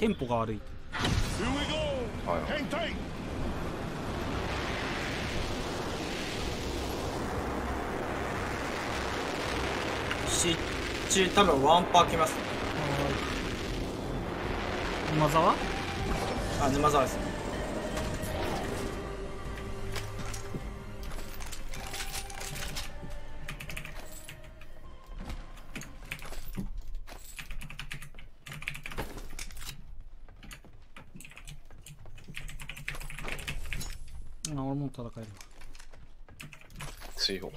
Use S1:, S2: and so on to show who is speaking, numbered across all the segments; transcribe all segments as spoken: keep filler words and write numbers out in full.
S1: テンポが悪い。
S2: はい。
S3: し中多分ワンパー来ますね。
S1: 沼沢？
S3: あ、沼沢ですね。
S1: あ、俺も戦えるわ。
S2: 強い。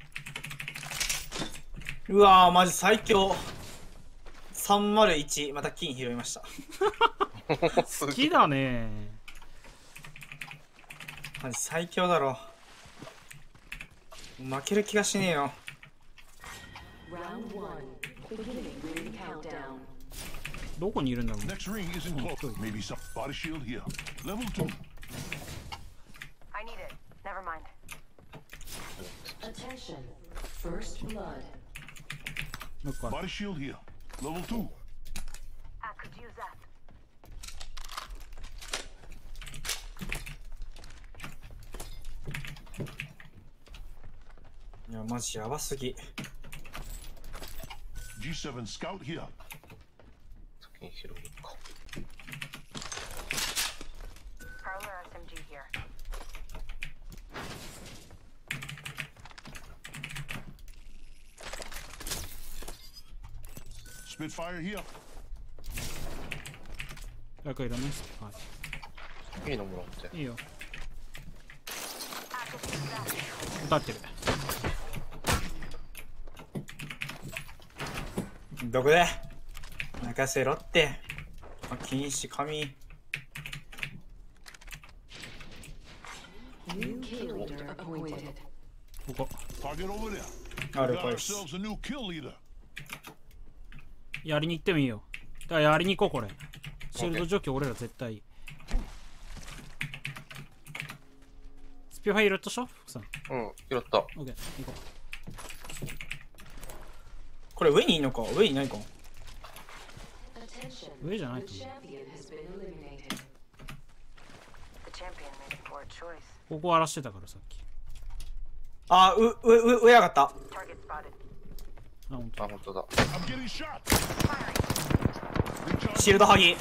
S3: うわーマジ最強。さんまるいちまた金拾いました。
S1: 好きだね。
S3: マジ最強だろ。負ける気がしねえよ。
S1: どこにいるんだろう。
S4: Body shield here. Level two.
S5: I could use that.
S3: いやマジやばすぎ。
S4: ジーセブン scout here.
S2: 先に拾うか。
S5: Prowlerエスエムジーhere.
S4: Spitfire here.
S1: 誰かいらない？はい。
S2: いいのもらって。
S1: いいよ。撃たれてる。
S3: どこで泣かせろって。あ、禁止紙。
S1: ここ。
S4: Target over there.
S3: あ
S4: We
S3: る
S4: got
S3: こいし。
S4: ourselves a new kill leader.
S1: やりに行ってもいいよ。だからやりに行こうこれ。シールド除去俺ら絶対いい。スピファイルとしょ福さん。
S2: うん、拾った。
S1: オッケー、行こ
S3: これ上にいいのか上にいないか。
S1: う。上じゃないと思う。ここ荒らしてたからさっき。
S3: あ、う、う、う、上上がった。
S1: あ、ほんと。
S2: あ、ほんとだ。
S4: I'm getting shot.
S3: シールド剥ぎ。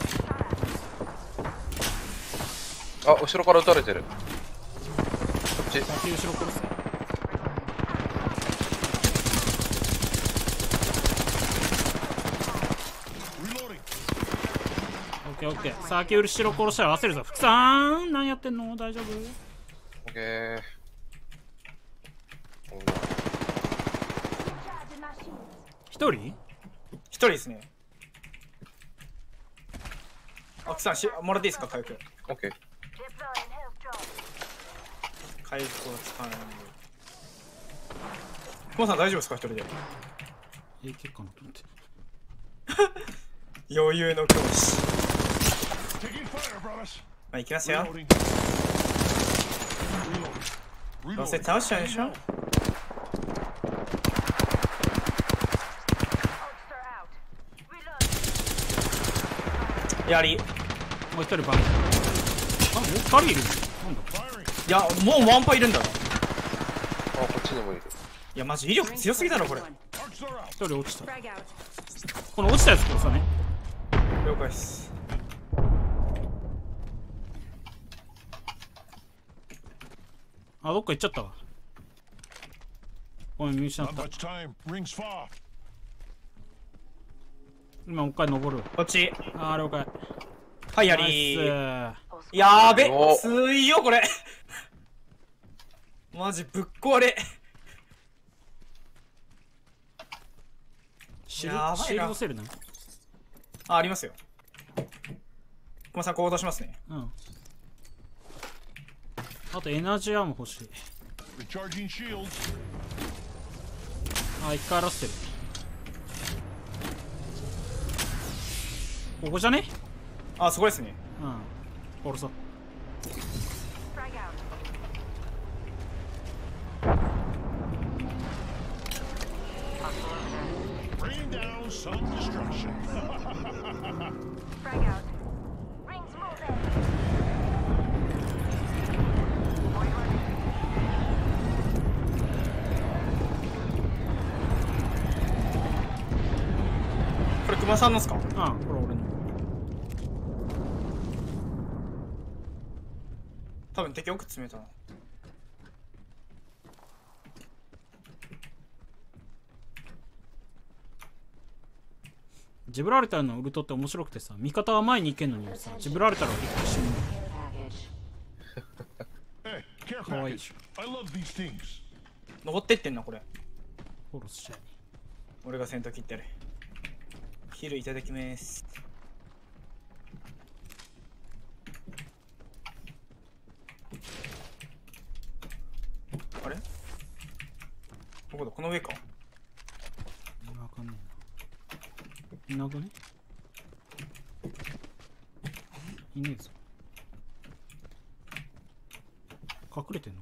S2: あ、後ろから撃たれてる。こっち。
S1: 先後ろ殺す。オッケーオッケー。先後ろ殺したら焦るぞ。福さん何やってんの大丈夫？
S2: オッケー。
S1: 一人？
S3: 一人ですね。あ、くさんしもらっていいですか回復。
S2: オッケー。
S3: 回復は使わないんで。コンさん大丈夫ですか一人で。
S1: ええ結果なと思って。
S3: 余裕の教師。まあ行きますよ。どうせ倒しちゃうでしょ。やり。
S1: もう一人バン。あ、もう二人いる。なんだ。
S3: いや、もうワンパいるんだな。
S2: あ、こっちにもいる。
S3: いや、マジ威力強すぎだろこれ。
S1: 一人落ちた。この落ちたやつ殺さね。
S3: 了解っす。
S1: あ、どっか行っちゃったわ。ごめん、見失った。今もう一回登る。
S3: こっち。
S1: あー、了解。
S3: はい、やりー。やーべ、強いよこれ。マジぶっ壊れ。
S1: シールシールドセルね。
S3: あ、ありますよ。小間さん、こう落としますね。
S1: うん。あとエナジーアーム欲しい。あ、一回荒らしてる。ここじゃね？
S3: あ、そこですね。
S1: うん。殺そう。
S3: 熊さんのっすか？
S1: ああ、これ俺の。
S3: 多分敵奥詰めたな。
S1: ジブラルタルのウルトって面白くてさ、味方は前に行けんのにさ、ジブラルタルは一回死ぬ。
S4: Hey, care
S1: かわいいでし
S4: package.
S1: ょ。
S4: I love these things.
S3: 登ってってんなこれ。
S1: フォローしちゃい。
S3: 俺が先頭切ってる。ヒルいただきます。あれどこだ？この上か。
S1: わかんねえな。いなくね？いねえぞ。隠れてんのか？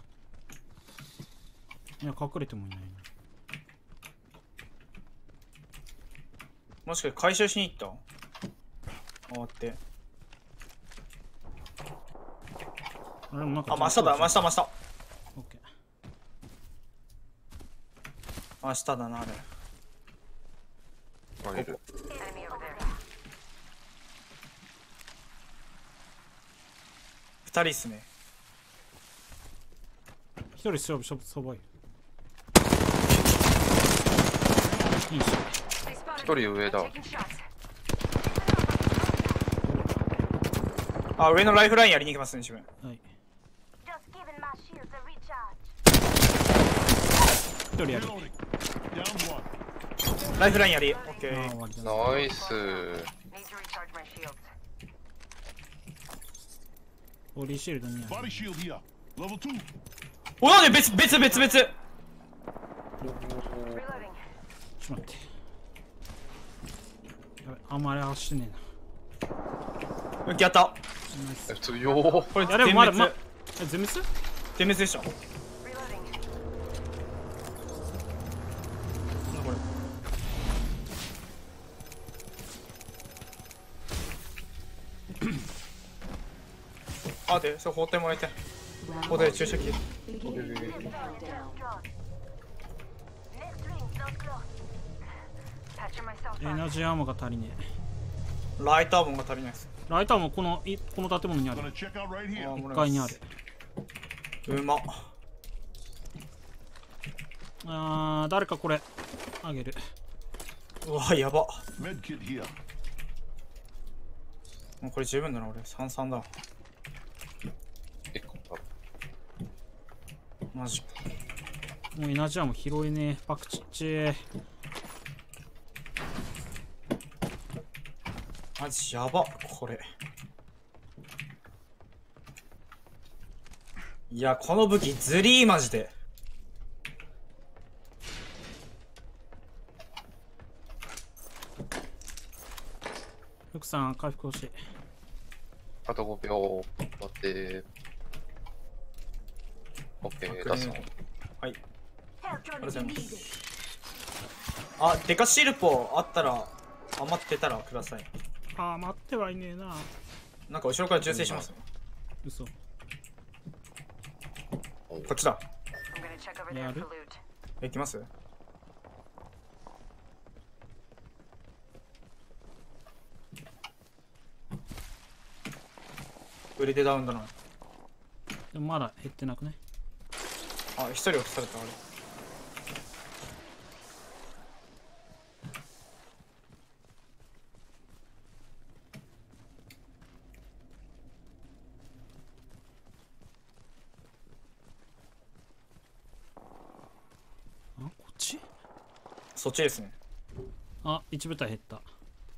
S1: いや、隠れてもいないな。
S3: もしかして回収しに行った？回って。
S1: あれなんか
S3: あ、真下だ、真下、真下。
S1: オッケー。
S3: 真下だな、あれ。
S2: あ、いる。
S5: Enemy over there.
S3: 二人っすね。
S1: 一人勝負しょそばい。いいし。
S5: They spotted
S2: 一
S5: me.
S2: 人上だ。
S5: Taking shots.
S3: あ、上のライフラインやりに行きますね、自分。
S1: はい。
S5: Just giving my shields a recharge.
S1: 一人やる。
S4: Reloading. Down one.
S3: ライフラインやり。オッケ
S1: ああ、
S3: ー。
S1: 終わりだな。
S2: ナイス。
S5: Need to recharge my shields.
S1: ボディシールドにあ
S4: Body
S1: る。
S4: shield here. Level two.
S3: お、なんで別、別、別、別。
S5: Reloading.
S1: ちょっと待って。やべ、あんまり走ってね
S3: 浮き当た。
S1: えな。ナイス。
S2: 普通よー。
S3: これ
S1: いやでもまだ、
S3: 全滅
S1: ま、え、全滅？
S3: 全滅でしょ。
S5: Reloading.
S3: これ。あ、で、そう、放ってもらいたい。放って注射器。
S5: Next ring, so close. Patching myself
S1: エ
S5: up.
S1: ナジーアームが足りねえ。
S3: ライターボンが足りないです。
S1: ライターもこの、いこの建物にある。
S4: Gonna check out right
S3: あ
S4: here.
S3: も
S1: いっかいにある。
S3: うま。
S1: あー、誰かこれ、あげる。
S3: うわ、やば。
S4: Med kit here.
S3: もうこれ十分だな、俺。三三だ。
S2: 一個ある。
S3: マジか。
S1: もうエナジーアーム拾えねえ。パクチッチー。
S3: マジやば、これ。いや、この武器ズリーマジで。
S1: 福さん、回復欲しい。
S2: あとごびょう。待って。オッケー、出すの。
S3: はい。
S5: Help
S3: ありがとうご
S5: Johnny
S3: ざい
S5: if
S3: ま
S5: you
S3: す。
S5: need it.
S3: あ、デカシルポあったら、余ってたらください。
S1: あー、待ってはいねえな。
S3: なんか後ろから銃声します。
S1: 嘘。
S3: こっちだ。
S5: I'm gonna check over
S1: Yeah,
S5: there
S1: I do.
S5: for loot.
S3: 行きます売り手ダウンだな。
S1: でもまだ減ってなくね。
S3: あ、一人落とされた、あれ。
S1: あ、こっち？
S3: そっちですね。
S1: あ、一部隊減った。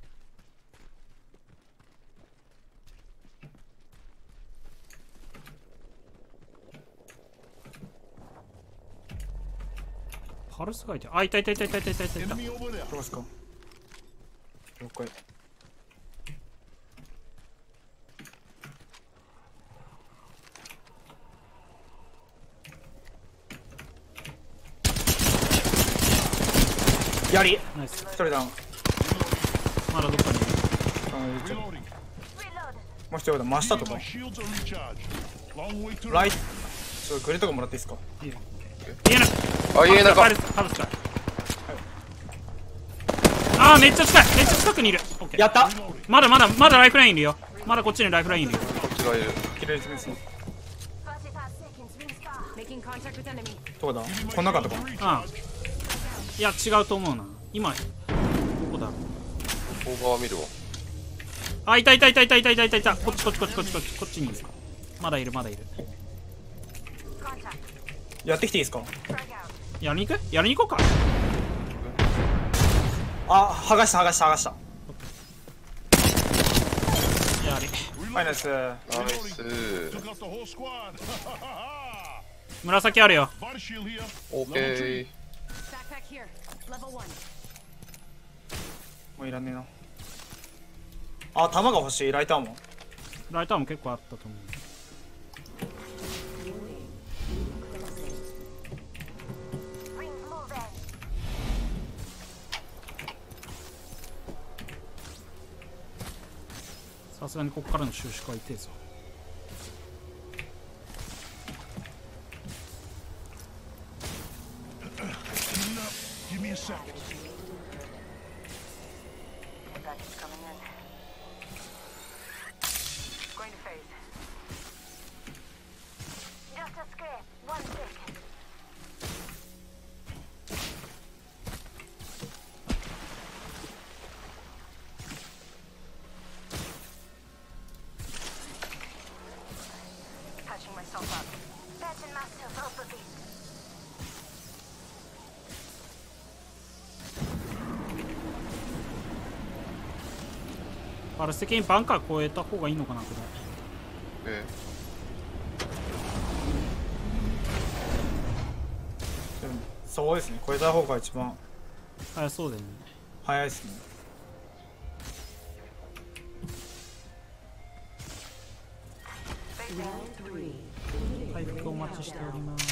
S1: パルスがいて、あ、いたいたいたいたいたいたいたいた。
S4: Enemy over there.
S3: どこですか？了解。やり
S1: ナイス。
S3: 一人ダウン。
S1: まだどっかにいる。
S3: あちょ
S4: Reloading.
S5: Reload.
S3: もう一人だ。真下と
S4: My
S3: か。
S4: shields are recharged. Long way to
S3: ライ
S4: run.
S3: ト。ちょっとグレとかもらっていいですか？
S1: いいよ。いいな。
S2: あ、家の中。
S1: パルス、パルスか。ああーめっちゃ近い、めっちゃ近くにいる。オッケー。
S3: やった。
S1: まだまだまだライフラインいるよ。まだこっちにライフラインいるよ。
S2: こっちがいる。
S3: 切れるですね。
S5: Making contact with enemy.
S3: どこだ。こん中とか。
S1: うん。いや違うと思うな。今どこだろう。
S2: 向こう側見るわ。
S1: あ、いたいたいたいたいたいたいたいた。こっちこっちこっちこっちこっちこっちにいる。まだいるまだいる。
S5: Contact.
S3: やってきていいですか。
S5: Frag out.
S1: やりに行くやりに行こうか。
S3: あ、剥がした剥がした剥がした。
S1: やり。
S3: はい、ナイス。
S2: ナイス。
S4: Took out the whole squad.
S1: 紫あるよ。
S4: Body shield here.
S2: オーケー。
S5: Backpack here. Level one.
S3: もういらねえな。あ、弾が欲しい。ライターも。
S1: ライターも結構あったと思う。
S5: Rings moving.
S1: さすがにここからの収縮は痛いぞ。
S4: Give me a sec.
S5: Package coming in. Going to phase. Just a scrape. One second. Patching myself up. Patching myself up a bit.
S1: パルス的にバンカー越えた方がいいのかなこれ。
S2: え
S3: でもそうですね。超えた方が一番
S1: 早そうだよね。
S3: 早いですね。
S1: 回復お待ちしております。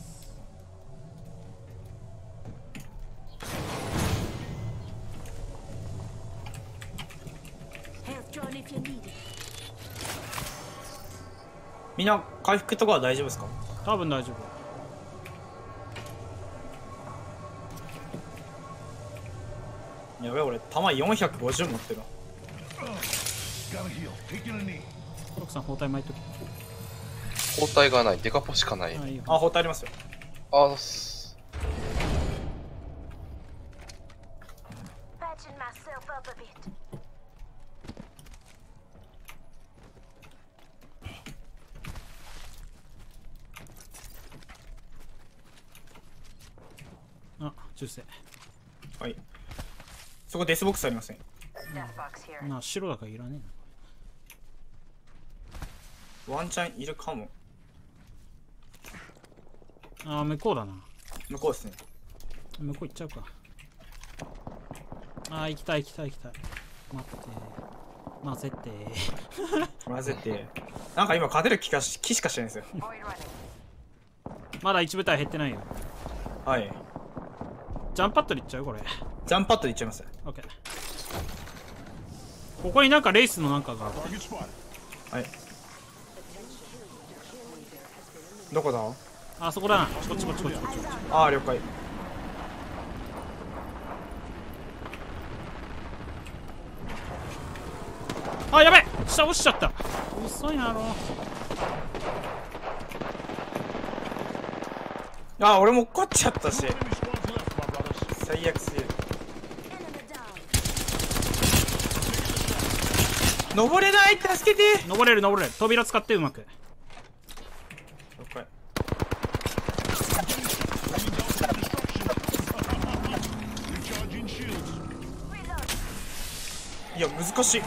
S3: みんな回復とかは大丈夫ですか。
S1: 多分大丈夫。
S3: やべえ、俺弾よんひゃくごじゅう持ってる。
S4: Gotta heal. Taking a knee.
S1: 奥さん包帯巻いとき。
S2: 包帯がない。デカポしかない。
S1: あ、いいよ。
S3: あ、包帯ありますよ。
S2: あ、す
S5: Patching myself up a bit.
S1: あ、銃声。
S3: はい。そこデスボックスありません。
S5: Death box here.
S1: なあ、白だからいらね
S3: ワンチャンいるかも。
S1: えな。あ、向こうだな。
S3: 向こうですね。
S1: 向こう行っちゃうか。あー、行きたい行きたい行きたい。待って。混ぜて。
S3: 混ぜて。なんか今勝てる気がし気しかしてないんですよ。
S5: Void running.
S1: まだ一部隊減ってないよ。
S3: はい。
S1: ジャンパッドで行っちゃうこれ。
S3: ジャンパッドでいっちゃいます。
S1: オッケー。ここになんかレースのなんかがある。
S4: Target spotted.
S3: はい。どこだ。
S1: あそこだな。こっちこっちこっちこっち。
S3: ああ、了解。
S1: あ、やべえ下落ちちゃった。遅いなろ。
S3: ああ、俺も落っこっちゃったし。
S4: Enemy squads left, my brothers.
S3: 最悪すぎる。登れない、助けて。
S1: 登れる登れる。扉使ってうまく。
S3: 了解。
S4: Recharging shields.
S3: いや、難しい。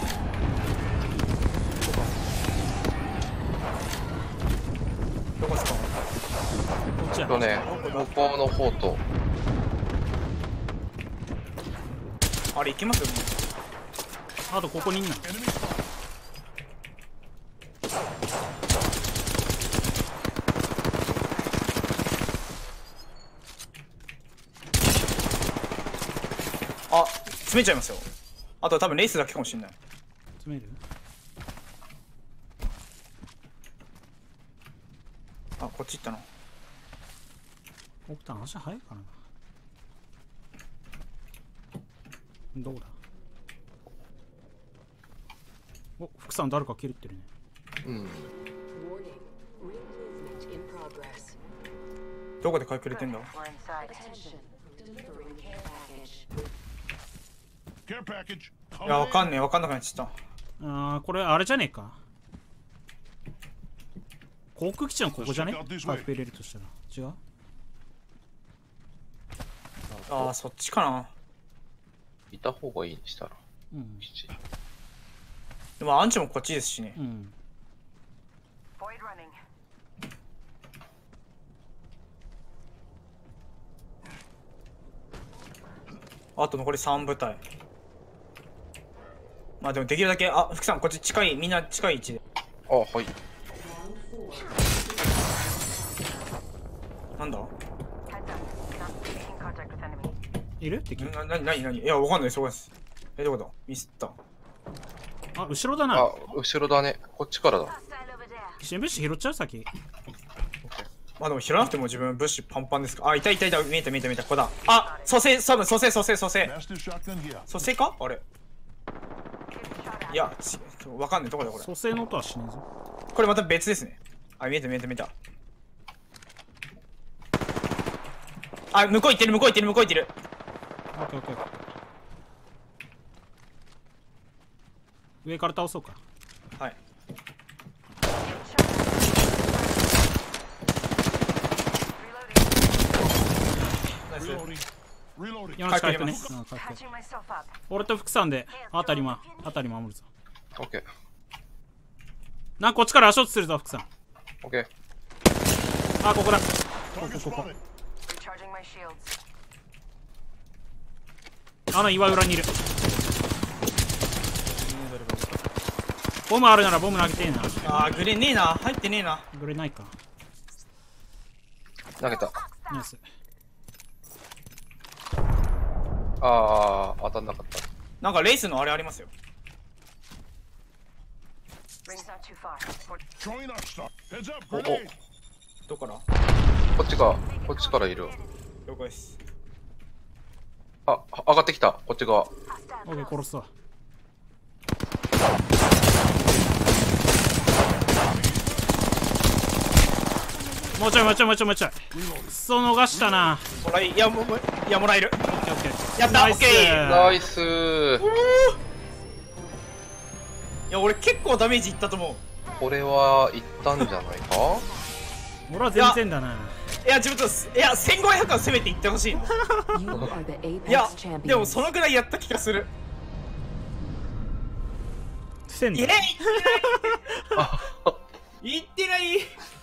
S3: どこですか。
S1: こっちや。
S2: とね、向こうの方と。
S3: あれ行きますよね。
S1: あとここにいんな。
S4: Enemy spotted.
S3: あ、詰めちゃいますよ。あと多分レースだけかもしれない。
S1: 詰める。
S3: あ、こっち行ったな。
S1: オクタン足早いからな。 どうだ。お、福さん誰か切れてるね。
S2: うん。
S3: どこで隠れてんだ？
S5: We're inside.
S4: Care package.
S3: いや、わかんねえ、わかんなくなっちゃっ
S1: あー、これあれじゃねえか。航空基地のここじゃね？回復入れるとしたら。違う？
S3: た。ああ、そっちかな。
S2: いた方がいいにしたら。
S1: うん。
S2: 基地。
S3: でもアンチもこっちですしね。
S1: うん。
S5: Void running.
S3: あと残りさん部隊。まあでもできるだけ、あ、福さんこっち近い、みんな近い位置で。
S2: あ、はい。
S3: なんだ？
S5: Heads up. Not making contact with enemy.
S1: いる敵？
S3: な、なになになにいや、わかんない、そこです。え、どこだ？ミスった。
S1: あ、後ろだな。
S2: あ、後ろだね。こっちからだ。
S5: Hostile over there.
S1: 新聞紙拾っちゃう先。
S3: まあでも拾わなくても自分物資パンパンですか？あ、いたいたいた、見えた見えた見えた、ここだ。あ、蘇生、多分蘇生蘇生蘇生。
S4: Master shotgun here.
S3: 蘇生か？あれ。
S5: Shot at.
S3: いや、ちわかんない、どこだこれ。
S1: 蘇生の音はしねえぞ。
S3: これまた別ですね。あ、見えた見えた見えた。あ、向こう行ってる向こう行ってる向こう行ってる。
S1: オッケーオッケー。上から倒そうか。
S3: はい。ナイス。
S4: Reloading. Reloading.
S1: 山内回復ね。
S3: 回
S1: うん回復。
S5: Patching myself up.
S1: 俺と福さんで、あたりま、あたり守るぞ。
S2: オッケー。
S1: な、こっちから足音するぞ、福さん。
S2: オッケー。
S1: あ、ここだ。
S4: Target spotted.
S5: Recharging my shields.
S1: あの岩裏にいる。ボムあるならボム投げてえな。
S3: あー、グレーねえな。入ってねえな。
S1: グレないか。
S2: 投げた。
S1: ナイス。
S2: あー、当たんなかった。
S3: なんかレースのあれありますよ。
S5: Ring's not too far. For-
S4: Throwing arc star. Heads up.
S2: お、お、
S4: Grenade.
S3: どこから？
S2: こっちか、こっちからいる。
S3: 了解です。
S2: あ、上がってきた。こっち側。
S1: オッケー、殺すわ。もうちょいもうちょいもうちょいもうちょい。くそ逃したな。
S3: もらい、いや、もう、もういや、もらえる。
S1: オッケーオッケー。
S3: やった
S1: ナイス
S3: オッケー
S2: ナイスー。
S3: いや、俺結構ダメージいったと思う。
S2: これはいったんじゃないか。
S1: 俺は全然だな。
S3: いや、自分と、いや、せんごひゃくは攻めていってほしいの。
S6: You are the
S3: いや
S6: Apex、champions.
S3: でもそのぐらいやった気がする。
S1: せんだ
S3: イエイいってない